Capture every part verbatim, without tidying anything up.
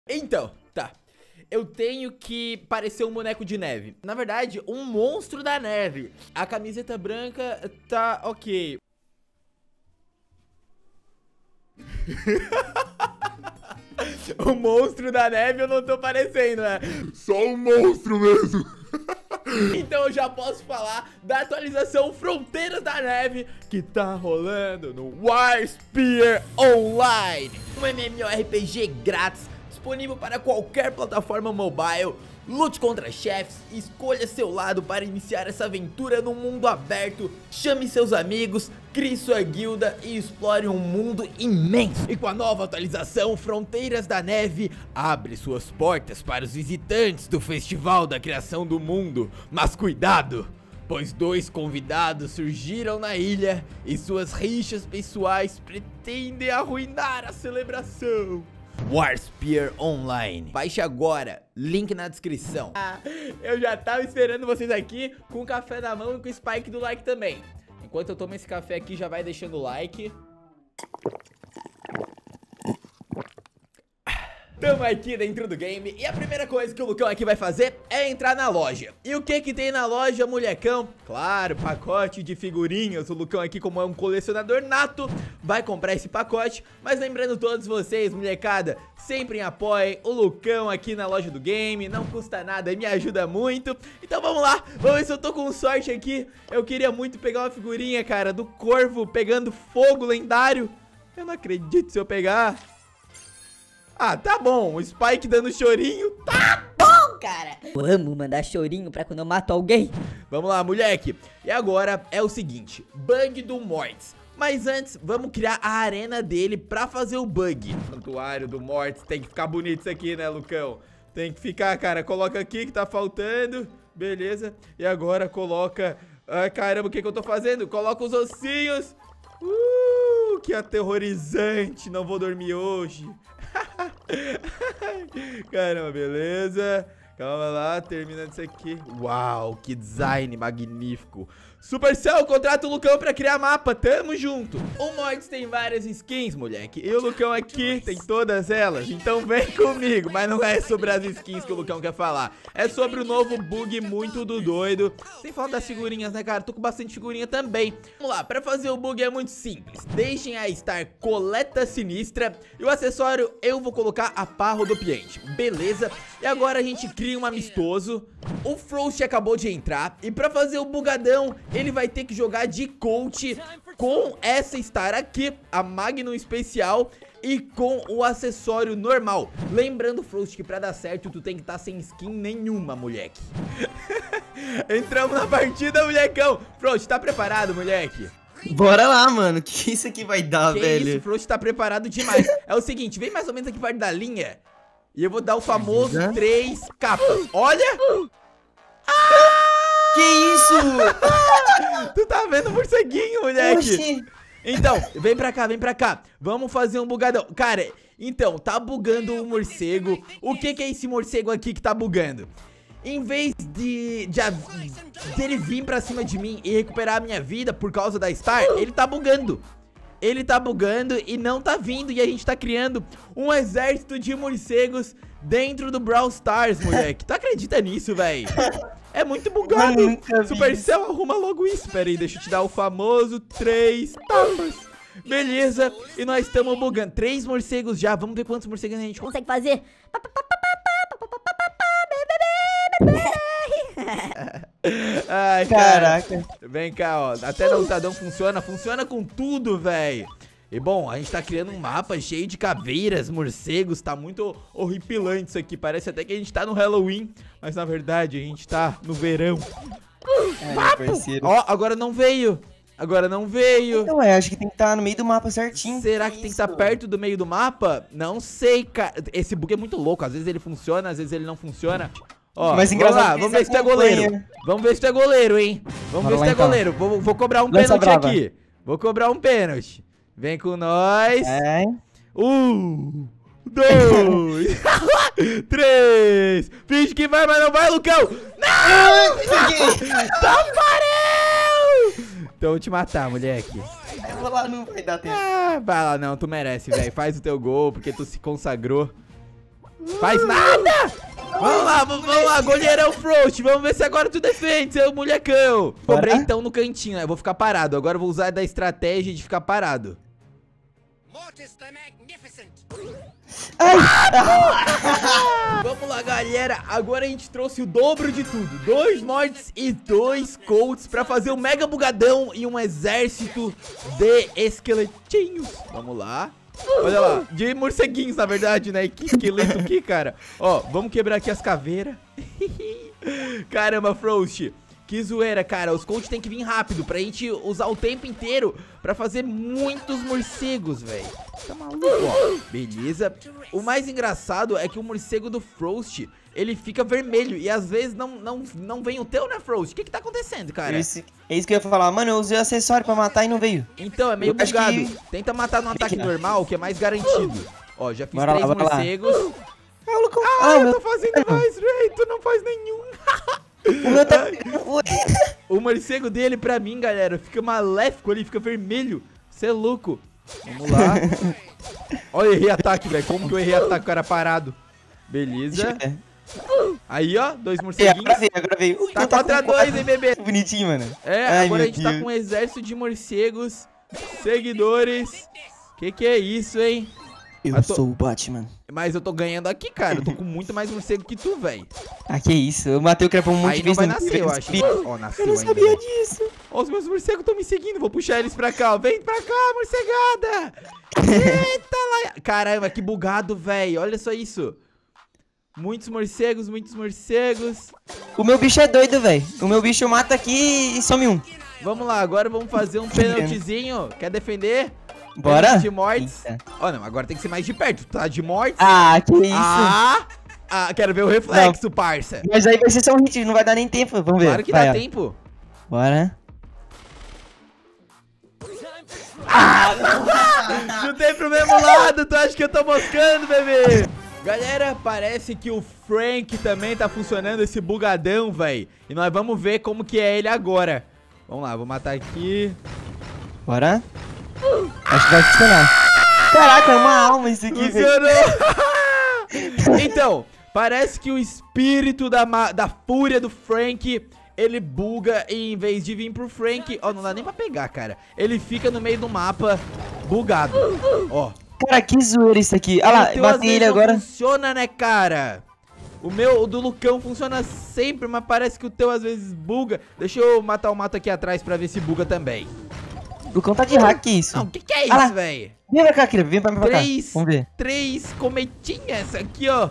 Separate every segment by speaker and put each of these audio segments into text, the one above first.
Speaker 1: Então, tá. Eu tenho que parecer um boneco de neve. Na verdade, um monstro da neve. A camiseta branca tá ok. O monstro da neve eu não tô parecendo, né?
Speaker 2: Só um monstro mesmo.
Speaker 1: Então eu já posso falar da atualização Fronteiras da Neve que tá rolando no Warspear Online, um MMORPG grátis disponível para qualquer plataforma mobile. Lute contra chefes, escolha seu lado para iniciar essa aventura no mundo aberto. Chame seus amigos, crie sua guilda e explore um mundo imenso. E com a nova atualização, Fronteiras da Neve abre suas portas para os visitantes do Festival da Criação do Mundo. Mas cuidado, pois dois convidados surgiram na ilha e suas rixas pessoais pretendem arruinar a celebração. Warspear Online. Baixe agora, link na descrição. Ah, eu já tava esperando vocês aqui com o café na mão e com o spike do like também. Enquanto eu tomo esse café aqui, já vai deixando o like. Tamo aqui dentro do game e a primeira coisa que o Lucão aqui vai fazer é entrar na loja. E o que que tem na loja, molecão? Claro, pacote de figurinhas. O Lucão aqui, como é um colecionador nato, vai comprar esse pacote. Mas lembrando todos vocês, molecada, sempre apoiem o Lucão aqui na loja do game. Não custa nada e me ajuda muito. Então vamos lá, vamos ver se eu tô com sorte aqui. Eu queria muito pegar uma figurinha, cara, do Corvo pegando fogo lendário. Eu não acredito se eu pegar. Ah, tá bom, o Spike dando chorinho, tá
Speaker 3: bom, cara. Eu amo mandar chorinho pra quando eu mato alguém.
Speaker 1: Vamos lá, moleque. E agora é o seguinte, bug do Mortis. Mas antes, vamos criar a arena dele pra fazer o bug. Santuário do Mortis, tem que ficar bonito isso aqui, né, Lucão? Tem que ficar, cara, coloca aqui que tá faltando, beleza. E agora coloca, ai, caramba, o que que eu tô fazendo? Coloca os ossinhos. Uh, que aterrorizante, não vou dormir hoje. Caramba, beleza. Calma lá, terminando isso aqui. Uau, que design magnífico. Supercell, contrata o Lucão pra criar mapa, tamo junto. O Mortis tem várias skins, moleque. E o Lucão aqui tem todas elas. Então vem comigo, mas não é sobre as skins que o Lucão quer falar. É sobre o novo bug muito do doido. Sem falar das figurinhas, né, cara? Tô com bastante figurinha também. Vamos lá, pra fazer o bug é muito simples. Deixem a Star Coleta Sinistra. E o acessório eu vou colocar a pá rodopiante, beleza? E agora a gente cria um amistoso. O Frost acabou de entrar. E pra fazer o bugadão, ele vai ter que jogar de coach com essa Star aqui, a Magnum Especial, e com o acessório normal. Lembrando, Frost, que pra dar certo tu tem que estar sem skin nenhuma, moleque. Entramos na partida, molecão. Frost, tá preparado, moleque?
Speaker 4: Bora lá, mano. Que isso aqui vai dar,
Speaker 1: que
Speaker 4: velho?
Speaker 1: Isso, Frost tá preparado demais. É o seguinte, vem mais ou menos aqui perto da linha e eu vou dar o famoso três capas. Olha! Ah!
Speaker 4: Que isso?
Speaker 1: Tu tá vendo o morceguinho, moleque?
Speaker 4: Oxi.
Speaker 1: Então, vem pra cá, vem pra cá. Vamos fazer um bugadão. Cara, então, tá bugando o morcego. O que que é esse morcego aqui que tá bugando? Em vez de, de, de ele vir pra cima de mim e recuperar a minha vida por causa da Star, ele tá bugando. Ele tá bugando e não tá vindo. E a gente tá criando um exército de morcegos dentro do Brawl Stars, moleque. Tu acredita nisso, velho? É muito bugado. Supercell, arruma logo isso. Pera aí, deixa eu te dar o famoso três tapas. Beleza, e nós estamos bugando. Três morcegos já, vamos ver quantos morcegos a gente
Speaker 3: consegue fazer.
Speaker 1: Ai, cara. Caraca. Vem cá, ó. Até no lutadão funciona. Funciona com tudo, velho. E bom, a gente tá criando um mapa cheio de caveiras, morcegos. Tá muito horripilante isso aqui. Parece até que a gente tá no Halloween, mas na verdade a gente tá no verão.
Speaker 4: É,
Speaker 1: ó, agora não veio. Agora não veio.
Speaker 4: Então, é, acho que tem que estar no meio do mapa certinho.
Speaker 1: Será que, que tem que estar perto do meio do mapa? Não sei, cara. Esse bug é muito louco. Às vezes ele funciona, às vezes ele não funciona. Ó,
Speaker 4: mas
Speaker 1: vamos lá, vamos ver se tu é goleiro. Vamos ver se tu é goleiro, hein? Vamos ver se tu é goleiro. Vou, vou cobrar um pênalti aqui. Vou cobrar um pênalti. Vem com nós.
Speaker 4: É.
Speaker 1: Um, dois, três. Finge que vai, mas não vai, Lucão. Não! Taparel! Então eu vou te matar, moleque.
Speaker 4: Eu vou lá, não vai dar tempo.
Speaker 1: Ah, vai lá não, tu merece, velho. Faz o teu gol, porque tu se consagrou. Faz nada! Vamos lá, vamos lá, goleirão Frost. Vamos ver se agora tu defende, seu molecão. Cobrei então no cantinho, né? Eu vou ficar parado. Agora eu vou usar da estratégia de ficar parado.
Speaker 4: Ai.
Speaker 1: Vamos lá, galera. Agora a gente trouxe o dobro de tudo. Dois Mortis e dois Colts pra fazer um mega bugadão e um exército de esqueletinhos. Vamos lá. Olha lá, de morceguinhos, na verdade, né? Que esqueleto aqui, cara. Ó, vamos quebrar aqui as caveiras. Caramba, Frost. Que zoeira, cara. Os Colts tem que vir rápido pra gente usar o tempo inteiro pra fazer muitos morcegos, velho. Tá maluco, ó. Beleza. O mais engraçado é que o morcego do Frost, ele fica vermelho. E às vezes não, não, não vem o teu, né, Frost? O que que tá acontecendo, cara?
Speaker 4: Esse, é isso que eu ia falar. Mano, eu usei o acessório pra matar e não veio.
Speaker 1: Então, é meio
Speaker 4: Eu acho
Speaker 1: bugado.
Speaker 4: que-
Speaker 1: Tenta matar no ataque normal, que é mais garantido. Ó, já fiz
Speaker 4: Bora lá,
Speaker 1: três
Speaker 4: bora lá.
Speaker 1: morcegos.
Speaker 4: Ah, o Lucão.
Speaker 1: Ah, eu
Speaker 4: meu-
Speaker 1: tô fazendo mais, velho. Tu não faz nenhum.
Speaker 4: O meu tá...
Speaker 1: O morcego dele, pra mim, galera, fica maléfico ali, fica vermelho. Cê é louco. Vamos lá. Olha, eu errei ataque, velho. Como que eu errei ataque, o cara parado? Beleza.
Speaker 4: É.
Speaker 1: Aí, ó, dois
Speaker 4: É,
Speaker 1: morceguinhos.
Speaker 4: agora veio, agora veio. Ui,
Speaker 1: Tá
Speaker 4: não
Speaker 1: quatro a
Speaker 4: com
Speaker 1: dois,
Speaker 4: quatro.
Speaker 1: hein, bebê?
Speaker 4: Bonitinho, mano.
Speaker 1: É,
Speaker 4: Ai,
Speaker 1: agora a
Speaker 4: meu
Speaker 1: gente tá
Speaker 4: Deus.
Speaker 1: com um exército de morcegos, seguidores. Que que é isso, hein?
Speaker 4: Eu
Speaker 1: Eu tô-
Speaker 4: sou o Batman.
Speaker 1: Mas eu tô ganhando aqui, cara. Eu tô com muito mais morcego que tu, velho.
Speaker 4: Ah, que isso. Eu matei o Crepão um monte
Speaker 1: Aí
Speaker 4: de
Speaker 1: não
Speaker 4: vezes.
Speaker 1: vai
Speaker 4: não
Speaker 1: nascer,
Speaker 4: veio
Speaker 1: eu
Speaker 4: esse
Speaker 1: acho.
Speaker 4: filho.
Speaker 1: Ó, nasceu
Speaker 4: Eu não
Speaker 1: ainda,
Speaker 4: sabia
Speaker 1: velho.
Speaker 4: disso.
Speaker 1: Ó, os meus morcegos estão me seguindo. Vou puxar eles pra cá, ó. Vem pra cá, morcegada. Eita lá. Caramba, que bugado, velho. Olha só isso. Muitos morcegos, muitos morcegos.
Speaker 4: O meu bicho é doido, velho. O meu bicho mata aqui e some um.
Speaker 1: Vamos lá, agora vamos fazer um pênaltizinho. Quer defender?
Speaker 4: Bora?
Speaker 1: Pênalti de mortes.
Speaker 4: Eita.
Speaker 1: Ó, não, agora tem que ser mais de perto. Tá de mortes.
Speaker 4: Ah, que isso.
Speaker 1: Ah, ah, quero ver o reflexo, parça.
Speaker 4: Mas aí vai ser só um hit, não vai dar nem tempo. Vamos ver.
Speaker 1: Claro que
Speaker 4: vai,
Speaker 1: dá
Speaker 4: ó.
Speaker 1: tempo.
Speaker 4: Bora.
Speaker 1: Chutei pro mesmo lado, tu acha que eu tô moscando, bebê? Galera, parece que o Frank também tá funcionando, esse bugadão, velho. E nós vamos ver como que é ele agora. Vamos lá, vou matar aqui.
Speaker 4: Bora. Acho que vai funcionar. Caraca, é uma alma isso aqui, velho.
Speaker 1: Funcionou! Então, parece que o espírito da, ma- da fúria do Frank, ele buga e em vez de vir pro Frank... Ó, não dá nem pra pegar, cara. Ele fica no meio do mapa, bugado. Ó.
Speaker 4: Cara, que zoeira isso aqui. Olha lá,
Speaker 1: O teu às
Speaker 4: matei
Speaker 1: vezes
Speaker 4: ele
Speaker 1: não
Speaker 4: agora.
Speaker 1: funciona, né, cara? O meu, o do Lucão funciona sempre, mas parece que o teu às vezes buga. Deixa eu matar o mato aqui atrás pra ver se buga também.
Speaker 4: O Lucão tá de hack, que isso?
Speaker 1: Não, o que que é
Speaker 4: Ah lá.
Speaker 1: isso, velho?
Speaker 4: Vem pra cá, Kira, vem pra, pra cá.
Speaker 1: Três,
Speaker 4: Vamos ver.
Speaker 1: três cometinhas aqui, ó.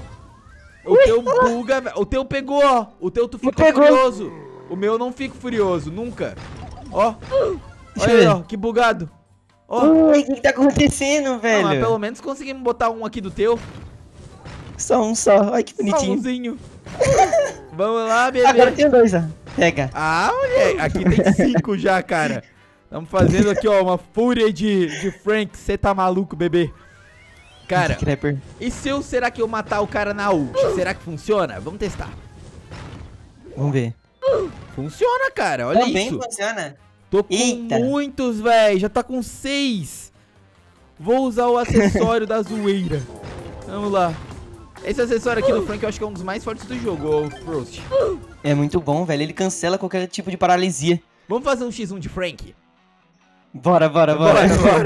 Speaker 1: O teu buga, velho. O teu pegou, ó. O teu tu fica
Speaker 4: pegou.
Speaker 1: furioso. O meu não fica furioso, nunca. Ó.
Speaker 4: Deixa
Speaker 1: Olha
Speaker 4: eu
Speaker 1: aí,
Speaker 4: ver.
Speaker 1: ó, que bugado. Ó.
Speaker 4: Ui, o que, que tá acontecendo,
Speaker 1: Não,
Speaker 4: velho?
Speaker 1: mas pelo menos conseguimos botar um aqui do teu.
Speaker 4: Só um só. Ai, que
Speaker 1: Só
Speaker 4: bonitinho.
Speaker 1: umzinho. Vamos lá, bebê.
Speaker 4: Agora tem dois, ó. Pega.
Speaker 1: Ah, moleque, aqui tem cinco já, cara. Estamos fazendo aqui, ó, uma fúria de, de Frank. Você tá maluco, bebê? Cara,
Speaker 4: Crapper.
Speaker 1: e se eu, será que eu matar o cara na ult? Será que funciona? Vamos testar.
Speaker 4: Vamos ver.
Speaker 1: Funciona, cara, olha
Speaker 4: Também
Speaker 1: isso.
Speaker 4: funciona.
Speaker 1: Tô com
Speaker 4: Eita.
Speaker 1: muitos, velho. Já tá com seis. Vou usar o acessório da zoeira. Vamos lá. Esse acessório aqui do Frank eu acho que é um dos mais fortes do jogo, o Frost.
Speaker 4: É muito bom, velho. Ele cancela qualquer tipo de paralisia.
Speaker 1: Vamos fazer um xis um de Frank?
Speaker 4: Bora, bora, bora.
Speaker 1: Bora, bora.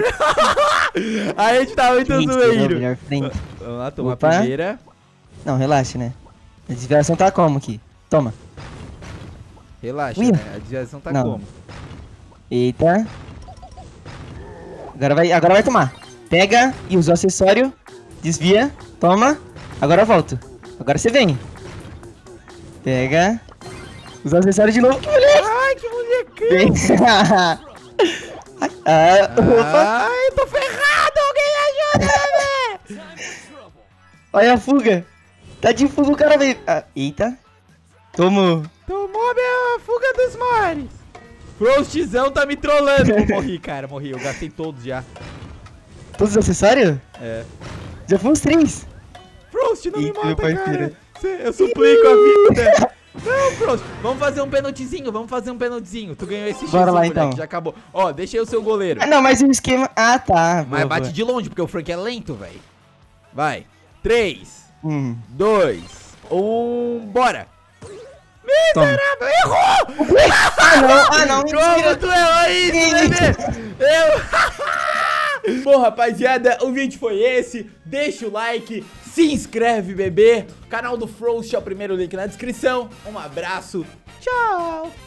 Speaker 1: A gente tá muito
Speaker 4: Gente,
Speaker 1: zoeiro.
Speaker 4: melhor frente.
Speaker 1: Vamos lá, tomar a
Speaker 4: Opa.
Speaker 1: primeira.
Speaker 4: Não, relaxa, né? A desviação tá como aqui? Toma.
Speaker 1: Relaxa,
Speaker 4: Ui.
Speaker 1: né? A desviação tá
Speaker 4: Não.
Speaker 1: como?
Speaker 4: Eita. Agora vai, agora vai tomar. Pega e usa o acessório. Desvia. Toma. Agora eu volto. Agora você vem. Pega. Usa o acessório de novo. Que moleque.
Speaker 1: Ai, que molecão!
Speaker 4: Vem. Ai, ah, opa.
Speaker 1: Ai, tô ferrado! Alguém me ajuda, bebê!
Speaker 4: Olha a fuga. Tá de fuga o cara veio. Ah, eita. Tomou.
Speaker 1: Tomou a minha fuga dos mares! Frostzão tá me trollando! Eu morri, cara, morri. Eu gastei todos já.
Speaker 4: Todos os acessórios?
Speaker 1: É.
Speaker 4: Já fomos três.
Speaker 1: Frost, não me
Speaker 4: Eita,
Speaker 1: mata,
Speaker 4: meu parceiro.
Speaker 1: cara! Cê- Eu suplico a vida! Não, Frost! Vamos fazer um pênaltizinho, vamos fazer um pênaltizinho. Tu ganhou esse X,
Speaker 4: Bora lá,
Speaker 1: moleque,
Speaker 4: então.
Speaker 1: já acabou. Ó, deixa aí o seu goleiro.
Speaker 4: Ah, não, mas o esquema... Ah, tá.
Speaker 1: Mas
Speaker 4: Boa,
Speaker 1: bate
Speaker 4: boa.
Speaker 1: de longe, porque o Frank é lento, velho. Vai. Três,
Speaker 4: Hum.
Speaker 1: dois, um, bora!
Speaker 4: Toma.
Speaker 1: Miserável, errou!
Speaker 4: Ah, não, ah, não,
Speaker 1: Como
Speaker 4: mentira.
Speaker 1: tu errou isso, bebê? Eu... Bom, rapaziada, o vídeo foi esse. Deixa o like, se inscreve, bebê. Canal do Frost é o primeiro link na descrição. Um abraço, tchau!